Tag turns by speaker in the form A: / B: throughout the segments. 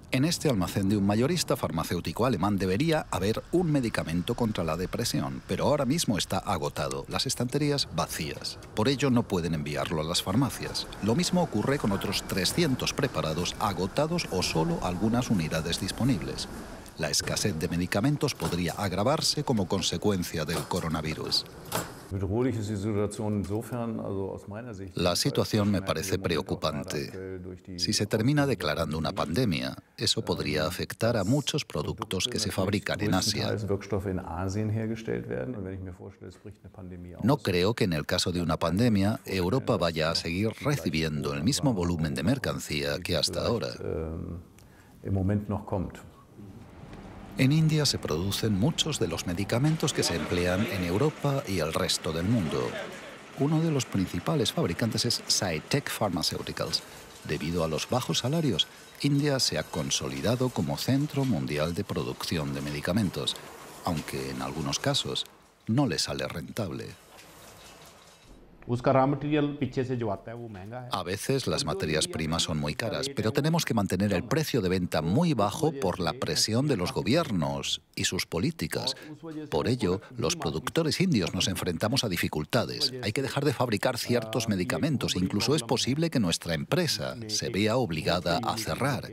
A: En este almacén de un mayorista farmacéutico alemán debería haber un medicamento contra la depresión, pero ahora mismo está agotado, las estanterías vacías. Por ello no pueden enviarlo a las farmacias. Lo mismo ocurre con otros 300 preparados agotados o solo algunas unidades disponibles. La escasez de medicamentos podría agravarse como consecuencia del coronavirus. La situación me parece preocupante. Si se termina declarando una pandemia, eso podría afectar a muchos productos que se fabrican en Asia. No creo que en el caso de una pandemia, Europa vaya a seguir recibiendo el mismo volumen de mercancía que hasta ahora. En India se producen muchos de los medicamentos que se emplean en Europa y el resto del mundo. Uno de los principales fabricantes es SciTech Pharmaceuticals. Debido a los bajos salarios, India se ha consolidado como centro mundial de producción de medicamentos, aunque en algunos casos no le sale rentable. A veces las materias primas son muy caras, pero tenemos que mantener el precio de venta muy bajo por la presión de los gobiernos y sus políticas. Por ello, los productores indios nos enfrentamos a dificultades. Hay que dejar de fabricar ciertos medicamentos. Incluso es posible que nuestra empresa se vea obligada a cerrar.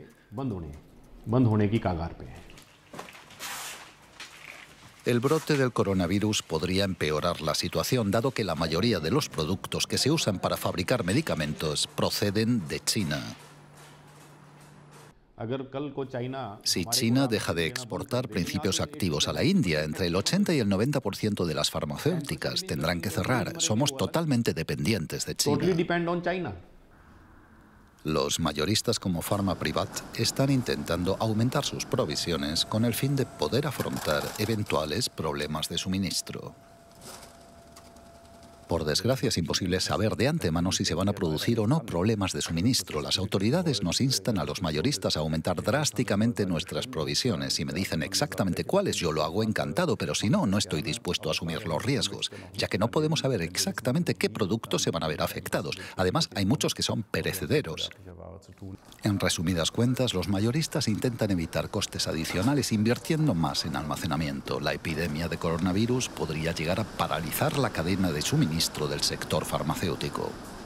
A: El brote del coronavirus podría empeorar la situación, dado que la mayoría de los productos que se usan para fabricar medicamentos proceden de China. Si China deja de exportar principios activos a la India, entre el 80 y el 90% de las farmacéuticas tendrán que cerrar. Somos totalmente dependientes de China. Los mayoristas como Pharma Privat están intentando aumentar sus provisiones con el fin de poder afrontar eventuales problemas de suministro. Por desgracia, es imposible saber de antemano si se van a producir o no problemas de suministro. Las autoridades nos instan a los mayoristas a aumentar drásticamente nuestras provisiones. Si me dicen exactamente cuáles, yo lo hago encantado, pero si no, no estoy dispuesto a asumir los riesgos, ya que no podemos saber exactamente qué productos se van a ver afectados. Además, hay muchos que son perecederos. En resumidas cuentas, los mayoristas intentan evitar costes adicionales invirtiendo más en almacenamiento. La epidemia de coronavirus podría llegar a paralizar la cadena de suministro del sector farmacéutico.